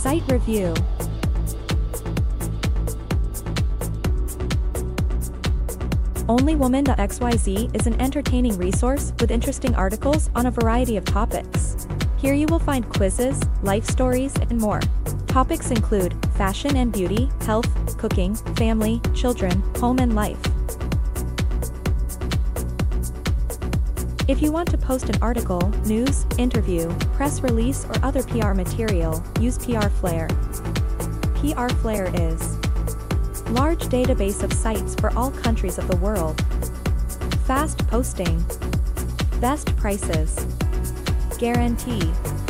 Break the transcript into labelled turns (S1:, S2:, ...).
S1: Site review. Onlywoman.xyz is an entertaining resource with interesting articles on a variety of topics. Here you will find quizzes, life stories, and more. Topics include fashion and beauty, health, cooking, family, children, home and life. If you want to post an article, news, interview, press release or other PR material, use PR Flare. PR Flare is large database of sites for all countries of the world. Fast posting. Best prices. Guarantee.